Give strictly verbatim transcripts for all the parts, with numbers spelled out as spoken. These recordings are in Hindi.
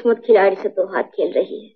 किस्मत खिलाड़ी से तो हाथ खेल रही है।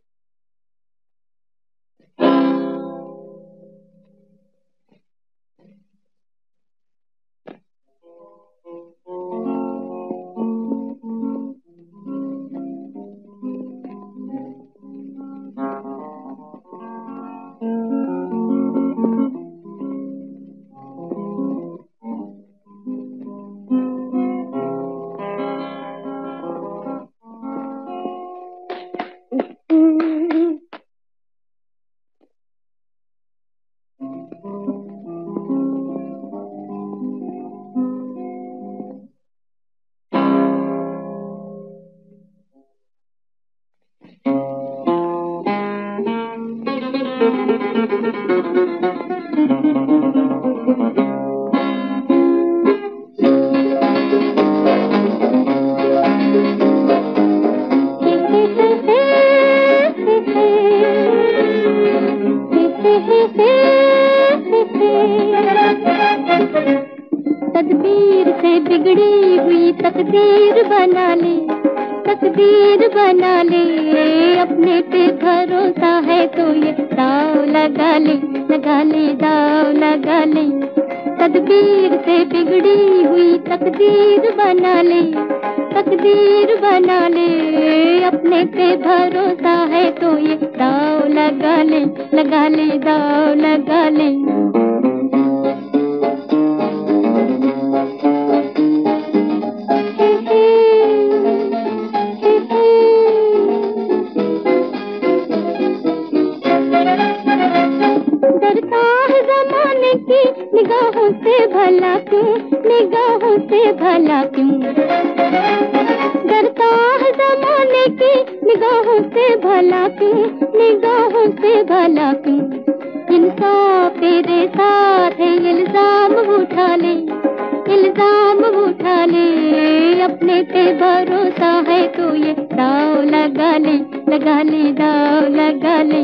तदबीर से बिगड़ी हुई तकदीर बना ले, तकदीर बना ले, अपने पे भरोसा है तो ये दाव लगा ले, लगा ले, दाव लगा ले। तदबीर से बिगड़ी हुई तकदीर बना ले, तकदीर बना ले, अपने पे भरोसा है तो ये दाव लगा ले, लगा ले, दाव लगा ले। डरता है ज़माने की निगाहों से भला क्यों, निगाहों से भला क्यों, डरता है ज़माने की निगाहों से भला क्यों, निगाहों से भला क्यों। इंसाफ तेरे साथ है, इल्जाम उठा ले, इल्जाम उठा ले, अपने पे भरोसा है तो ये दाव लगा ले, लगा ले, दाव लगा ले।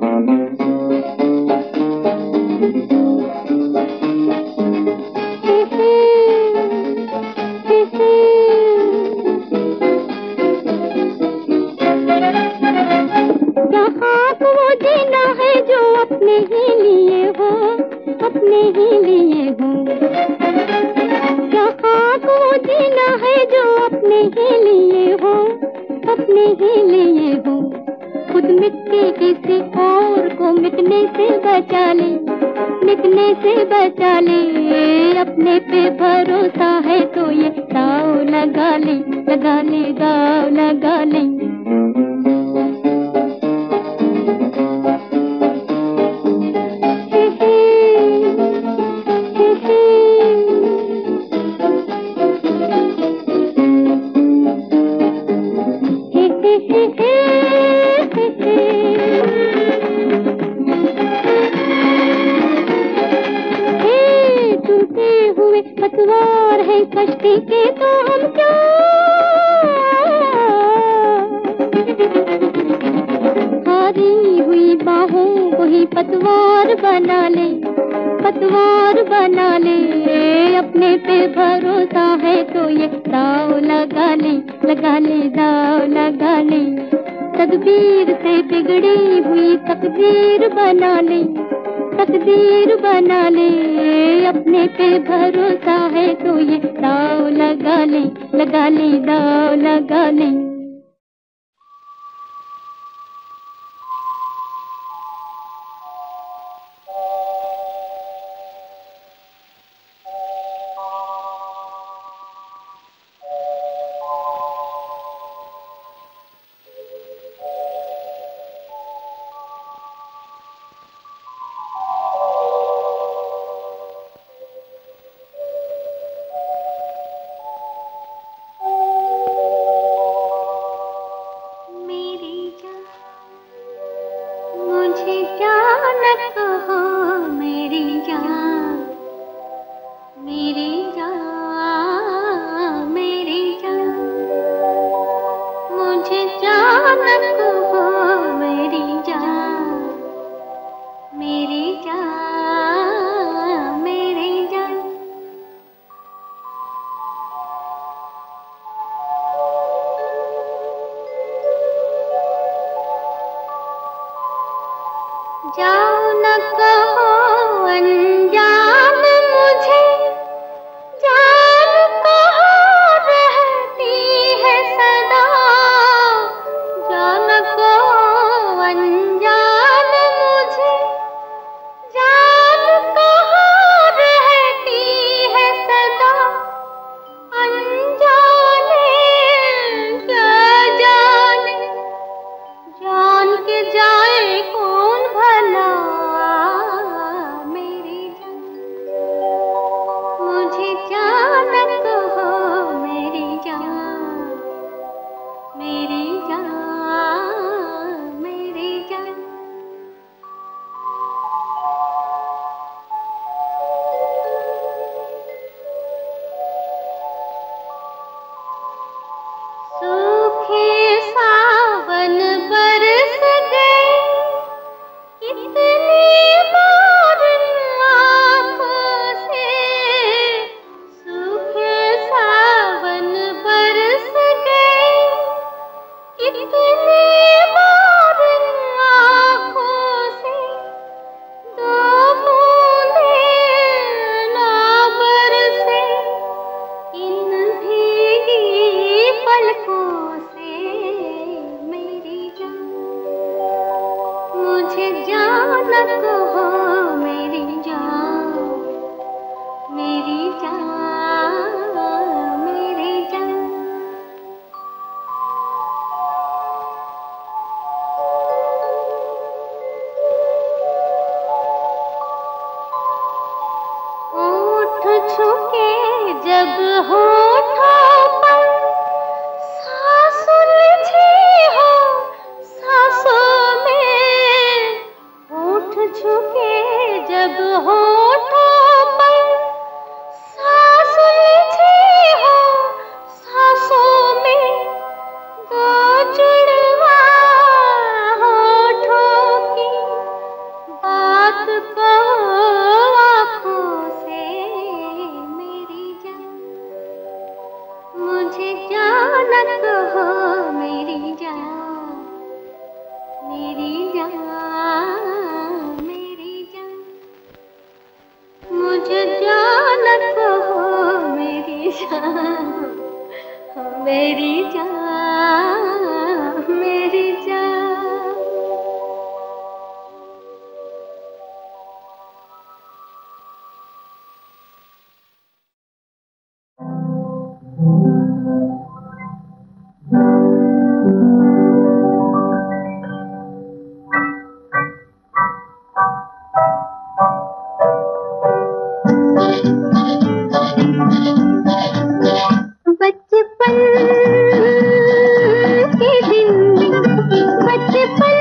क्या खाक वो जीना है जो अपने ही लिए हो, अपने ही लिए हो, क्या खाक वो जीना है जो अपने ही लिए हो, अपने ही लिए हो। खुद मिट के किसी और को मिटने से बचा ले, मिटने से बचा ले, अपने पे भरोसा है तो ये दाव लगा ले, लगा ले, दाव लगा ले। पतवार है कश्ती के तो हम क्या, हारी हुई बाहों को ही पतवार बना ले, पतवार बना ले, अपने पे भरोसा है तो ये दाव लगा ले, लगा ले, दाव लगा ले। तदबीर से बिगड़ी हुई तकदीर बना ले, तकदीर बना ले, अपने पे भरोसा है तो ये दाव लगा ले, लगा ले, दाव लगा ले। जाओ न कहो अंजाम मुझे, जान कहाँ रहती है सदा, जान कहो अंजाम मुझे, जान कहाँ रहती है सदा, अनजाने क्या जाने, जान के जाए कौन भला मेरी जान, मुझे जान कहो मेरी जान, मेरी जान, मेरी जान। सूखे सावन बरस गए, कितनी बार आँखों से, सूखे सावन बरस गए, कितनी बार आँखों से, दो बूंदे ना बरसे इन भीगी पलकों से मेरी जान, मुझे जान कहो मेरी जान, मेरी जान, मेरी जान। ओठ छुके जब होठों पर, सांस उलझी हो सांसों में, होठ छुके जब होठों पर, सांस उलझी हो सांसों में, दो जुड़वा होठों की बात कहो आँखों से मेरी जान, मुझे जान कहो मेरी जान, मेरी जान, मेरी जान, मुझे जान कहो मेरी जान, मेरी जान, मेरी जान। बचपन के दिन, बचपन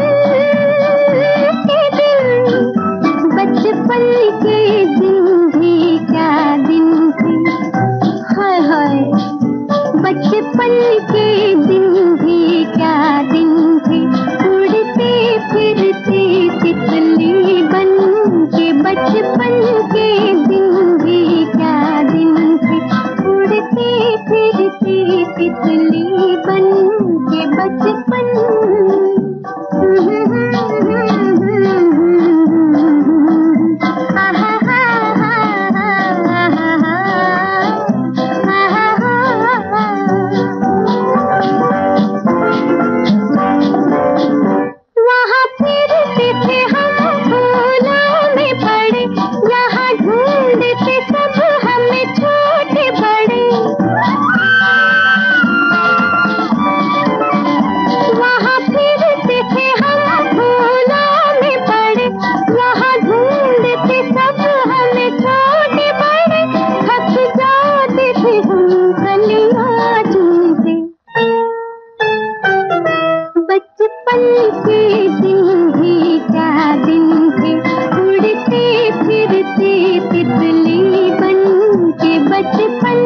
के दिन, बचपन के दिन भी क्या दिन थे, हाय हाय, बचपन के दिन भी क्या दिन थे, उड़ते फिरते तितली बन के, बचपन के दिन भी क्या दिन थे, उड़ते फिरते तितली बन के बचपन। वहाँ फिरते थे हम फूलों में पड़े, यहाँ ढूंढते सब हमें छोटे बड़े, वहाँ फिरते थे हम फूलों में पड़े, यहाँ ढूंढते सब हमें छोटे बड़े, थक जाते थे हम कलियाँ चुनते, बचपन के दिन भी क्या दिन थे, उड़ते फिरते तितली बन के बचपन।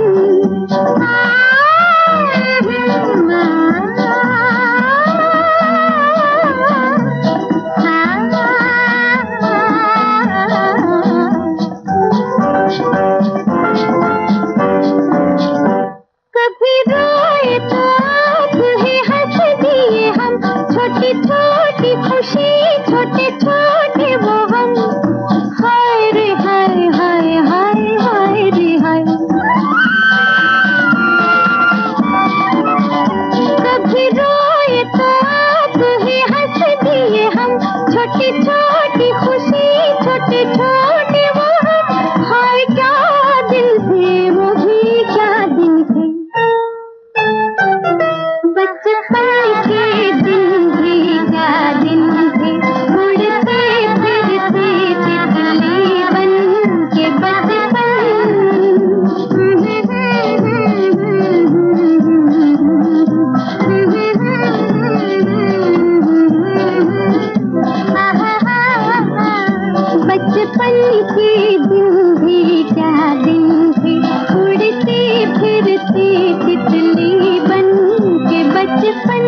कभी रोए तो आप ही हंस दिए हम, छोटी छोटी खुशी छोटे छोटी खुशी छोटे छोटे वो हम, हाय क्या दिन थे वो भी क्या दिन थे। बचपन के दिन भी क्या दिन थे, उड़ते फिरते तितली बन के बचपन। बचपन के दिन भी क्या दिन थे, उड़ते फिरते तितली बन के बचपन।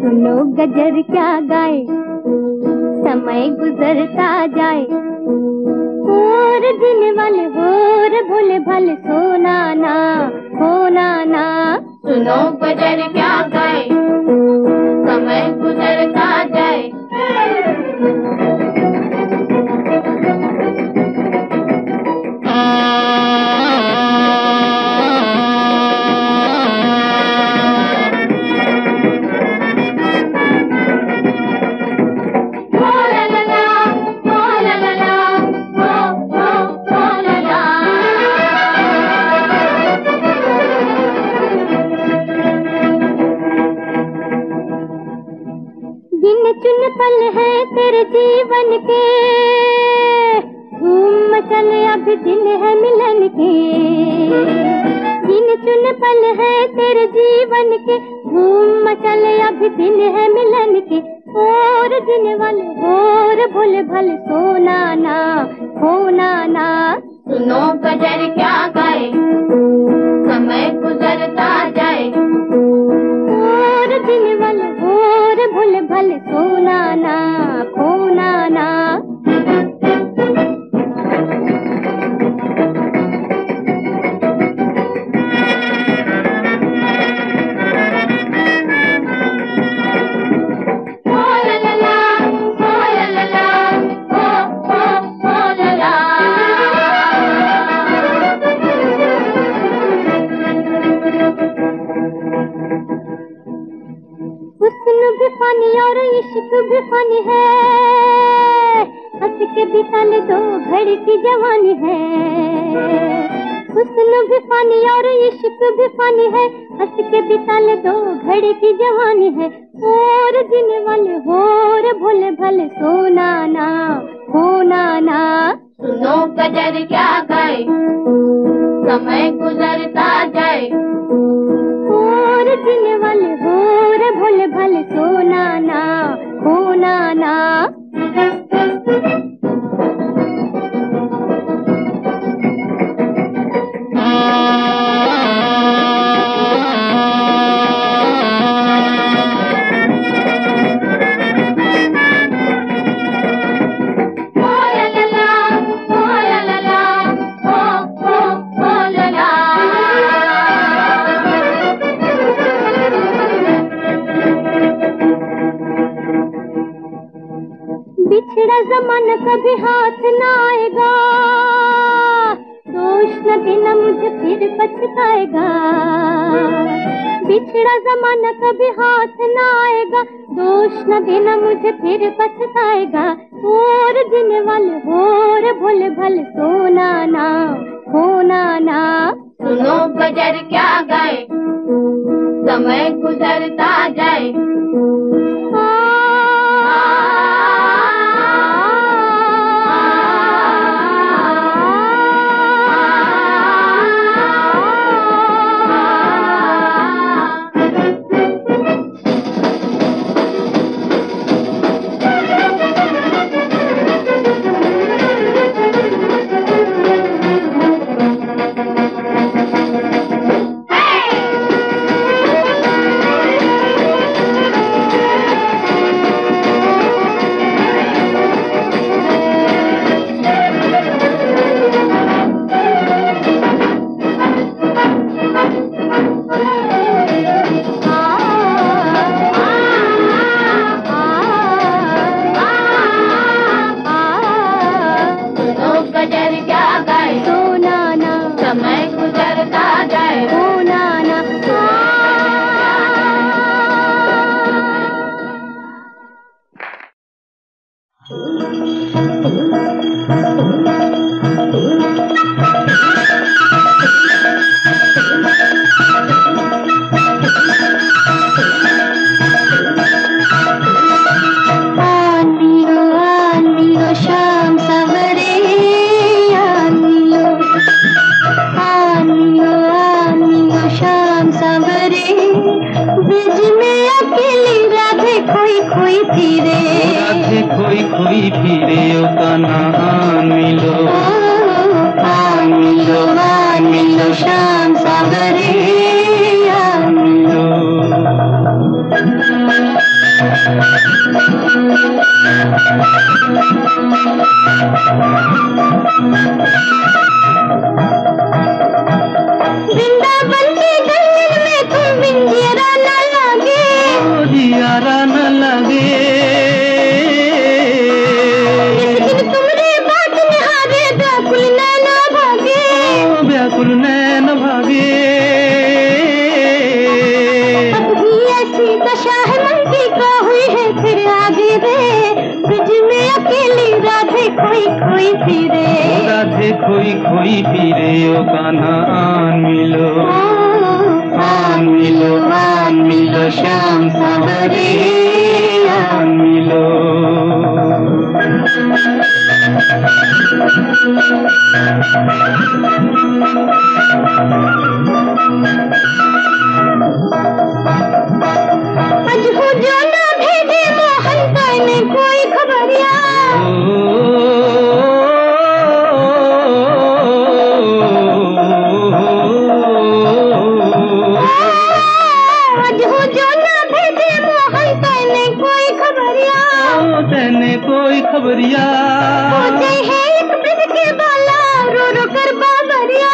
सुनो गजर क्या गाए, समय गुजरता जाए। और जीने वाले होर भोले भाले सोना ना होना ना। सुनो गजर क्या गाए, समय गुजरता जाए। चुन पल है तेरे जीवन के, धूम मचल अब दिन है मिलन के। गिन चुन पल है तेरे जीवन के, धूम मचल अब दिन है मिलन के। और दिन वाले और भोले भाले सोना ना होना ना। सुनो गजर क्या गाए, समय गुजरता जाए। और दिन वाले और भोले भाले सोना ना खोना ना। हुस्न भी फनी और इश्क भी फनी है, हंस के बिताल दो घड़ी की जवानी है। हुस्न भी फनी और इश्क भी फनी है, हंस के बिताल दो घड़ी की जवानी है। और जीने वाले होर भोले भाले सोना ना होना ना। सुनो गजर क्या गाए, समय गुजरता जाए। और जीने वाले होर भोले भाले सोना ना होना ना। बिछड़ा जमाना कभी हाथ न आएगा, दोष न देना मुझे फिर पछताएगा। बिछड़ा जमाना कभी हाथ न आएगा, दोष न देना मुझे फिर पछताएगा। और जीने वाले होर भोले भाले सोना ना होना ना। सुनो गजर क्या गाए, समय गुजरता जाए। शाम सवेरे वृंदावन के जंगल में तुम विंजियरा न लगे, जियारा न लगे। जिस दिन तुमरे बात निहारे व्याकुल नैन भागे, व्याकुल नैन भागे। अब भी ऐसी दशा है मन की का हुई है फिर आगे रे, ब्रिज में अकेली राधे खोई खोई फिरे, राधे खोई खोई फिरे। ओ कान्हा आन मिलो, आन मिलो, आन मिलो श्याम सावरे, आन मिलो। आज हो जो न भेजे मोहन कहने कोई खबरिया, आज हो जो न भेजे मोहन कहने कोई खबरिया, कहने कोई खबरिया। हो जाए है एक ब्रिज के बाला रो रो कर बाबरिया,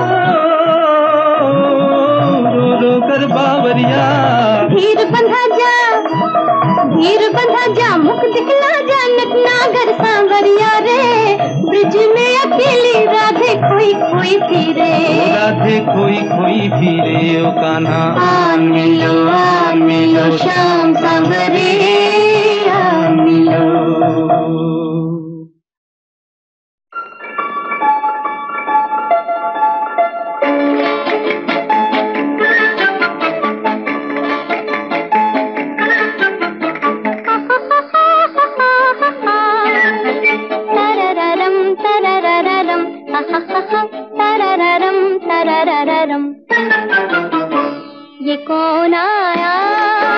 रो रो कर बावरिया। धीर बंधा जा, धीर बंधा जा, मुख दिखला जा नटनागर सांवरिया रे, ब्रिज में अकेली राधे खोई खोई फिरे, राधे खोई खोई फिरे। ओ कान्हा आन मिलो, आन मिलो श्याम सावरे, आन मिलो। तरररम तररररम, तरररम तररररम। ये कौन आया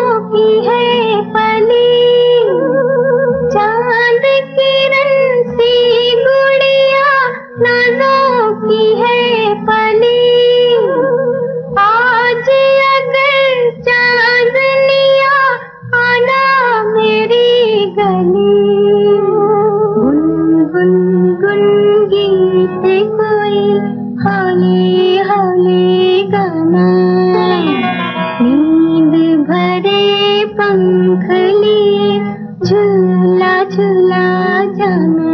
की है पली, चांद किरण सी गुड़िया नाजों की है पली। आज अगर चांदनिया आना मेरी गली, गुन गुन गुन गीत कोई हौले हौले गाना, नींद भरे पंख लिए झूला झूला जाना।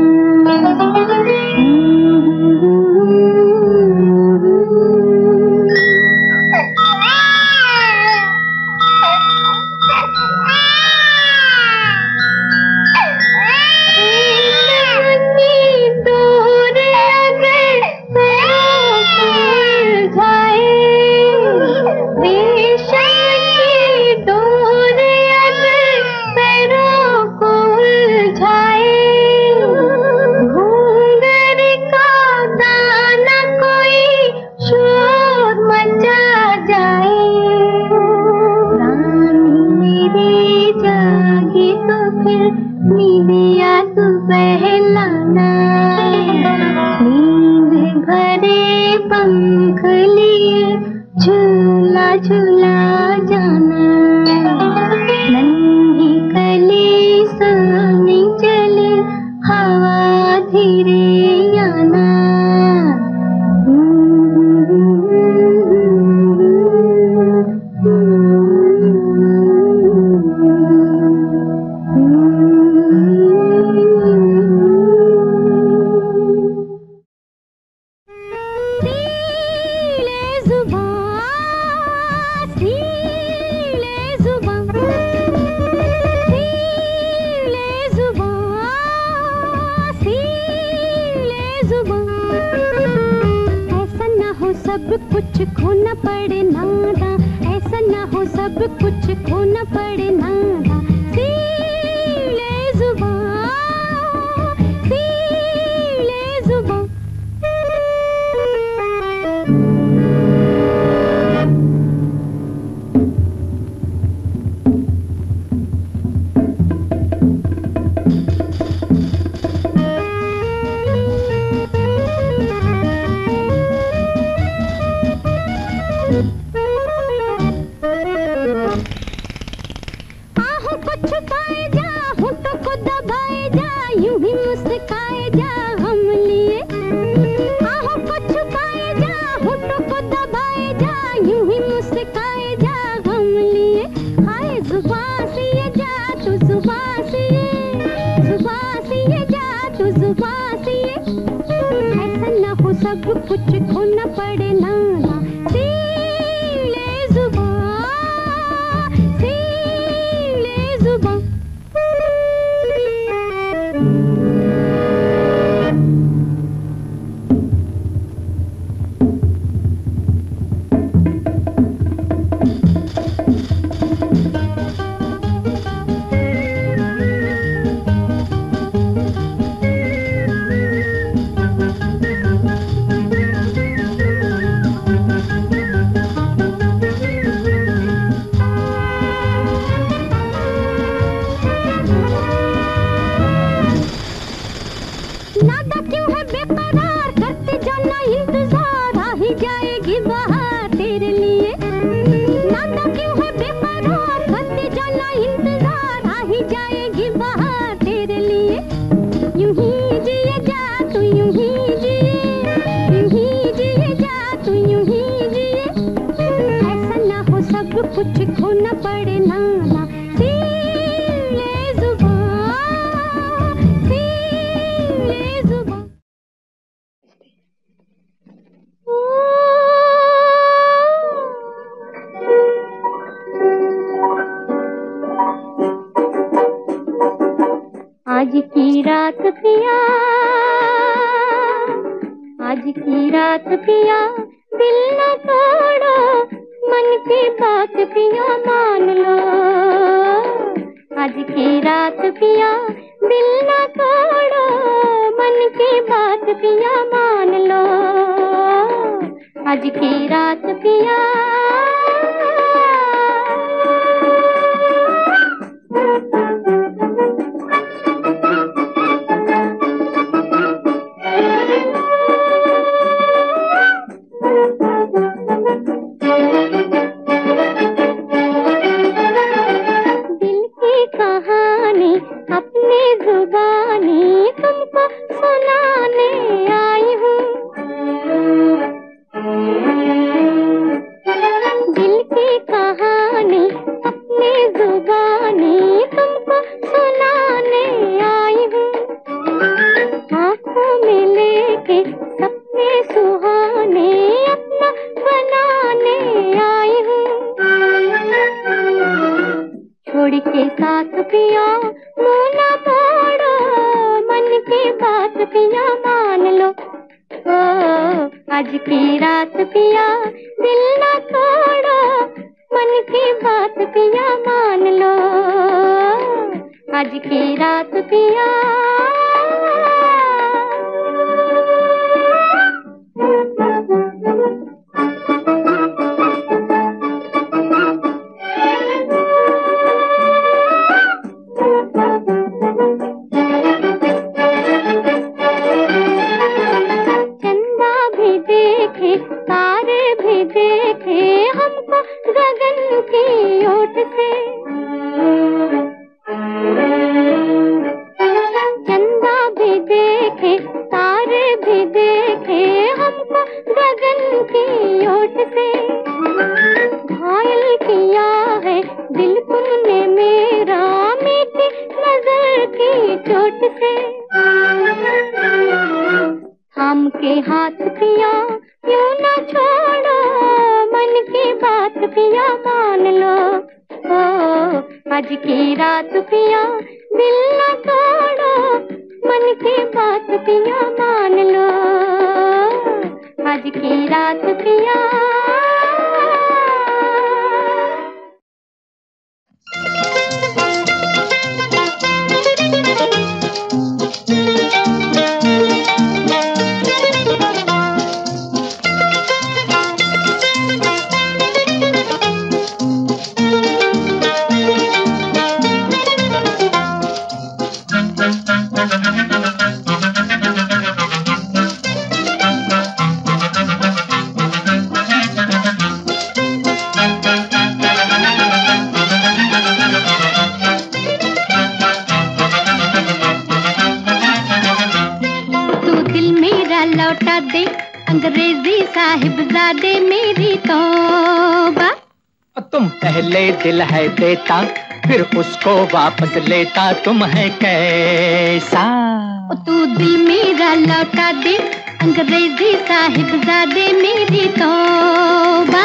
आज की रात पिया, आज की रात पिया, दिल न तोड़ो, मन की बात पिया मान लो। आज की रात पिया, दिल न तोड़ो, मन की बात पिया मान लो। आज की रात पिया, जुबानी तुमको सुनाने आई हूँ। दिल की कहानी अपनी जुबानी तुमको सुनाने आई हूँ। आँखों में लेके सपने सुहाने अपना बनाने आई हूँ। छोड़ के साथ पिया मुँह न मोड़ो, मन की बात पिया मान लो। ओ आज की रात पिया दिल न तोड़ो, मन की बात पिया मान लो। आज की रात पिया दिल है देता फिर उसको वापस लेता, तुम है कैसा? तू दिल मेरा लौटा दे, अंग्रेजी साहिबजादे मेरी तौबा।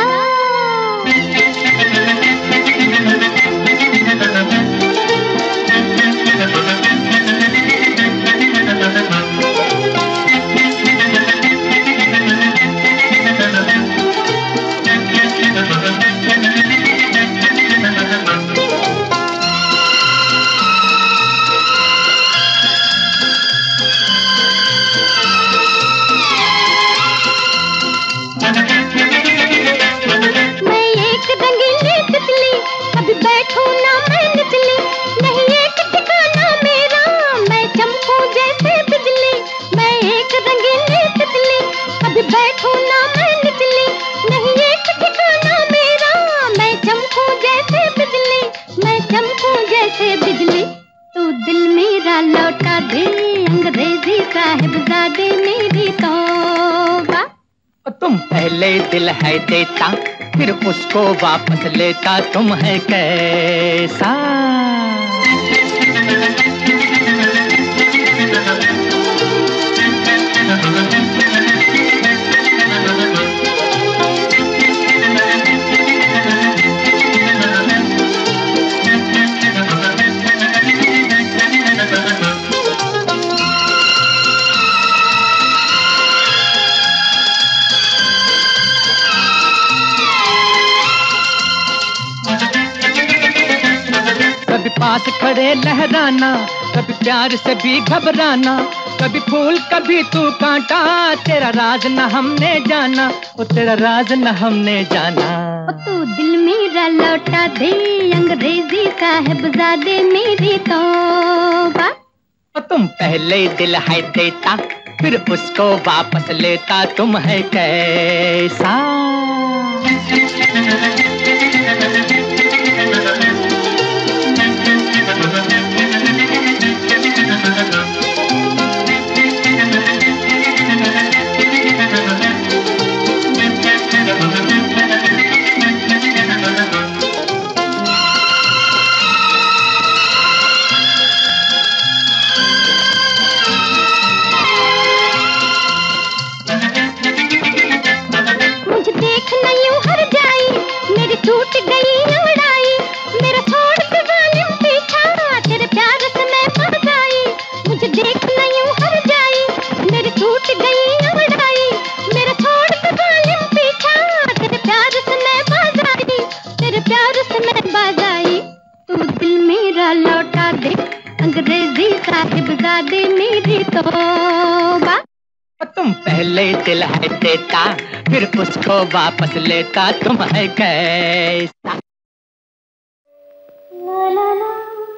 दिल है देता फिर उसको वापस लेता, तुम है कैसा? पास खड़े लहराना, कभी प्यार से भी घबराना, कभी फूल कभी तू कांटा, तेरा राज न हमने जाना, ओ तेरा राज न हमने जाना। ओ तू दिल मेरा लौटा दे, अंग्रेजी साहिबजादे मेरी तौबा। ओ तुम पहले दिल है देता फिर उसको वापस लेता, तुम है कैसा? जरा लौटा दे अंग्रेजी साहिबजादे मेरी तौबा। तुम पहले दिल है देता फिर उसको वापस लेता, तुम है कैसा? ला ला ला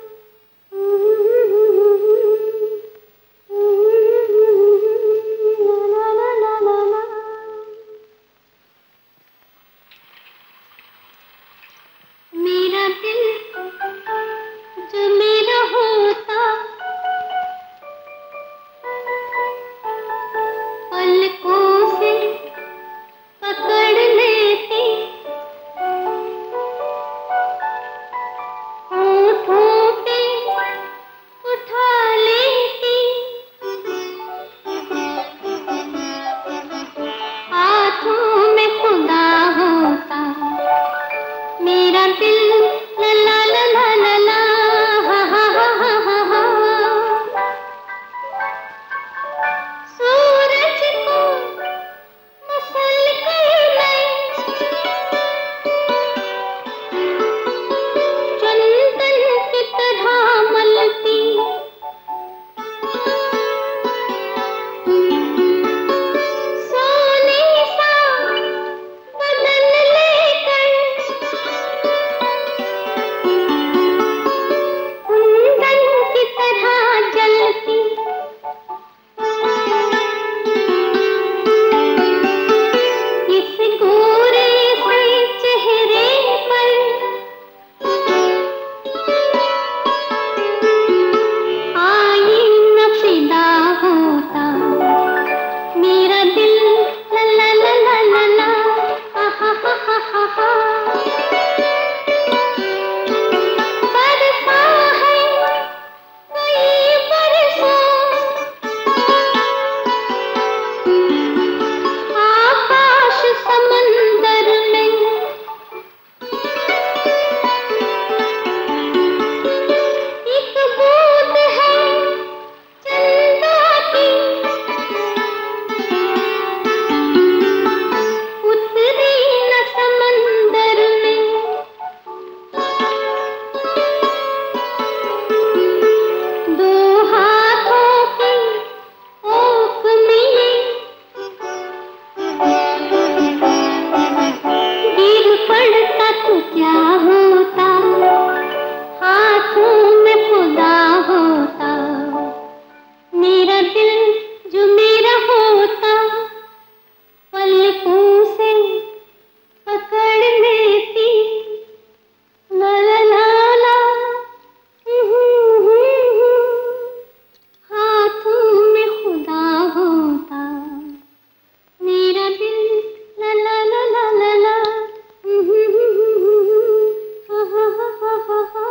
मेरा दिल जो मेरा होता पलकों से पकड़ लेती, होठों पे उठा लेती, हाथों में खुदा होता मेरा दिल। ला ला ला ला ला ला हा हा हा हा हा। सूरज को मसल कर मैं चंदन की तरह मलती, सोने सा बदन लेकर कुंदन की तरह जलती, इस गोरे से चेहरे पर आईना फिदा होता मेरा दिल। ला ला ला ला ला ला हा हा हा हा हा हा। बरसा है कई बरसों आकाश समंदर में, एक बूंद है चंदा की उतरी न समंदर में, दो हाथों की ओक में गिर पड़ता तो क्या होता, हाथों में खुदा होता मेरा दिल जो मेरा होता पलकों से पकड़ लेती। ला ला ला ला हाथों में खुदा होता मेरा दिल। ला ला ला ला ला ला हा हा हा हा हा।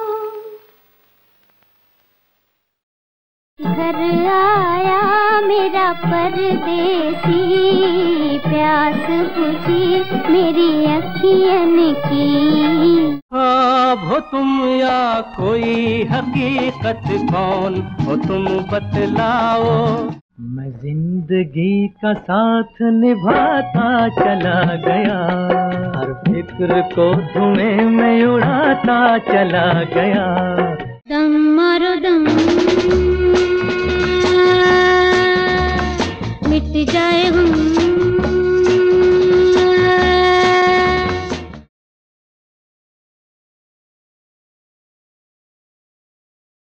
घर आया मेरा परदेसी, प्यास बुझी मेरी अखियन की। ख्वाब हो तुम या कोई हकीकत, कौन हो तुम बतलाओ। मैं जिंदगी का साथ निभाता चला गया, हर फिक्र को धुएं में उड़ाता चला गया। दम मारो दम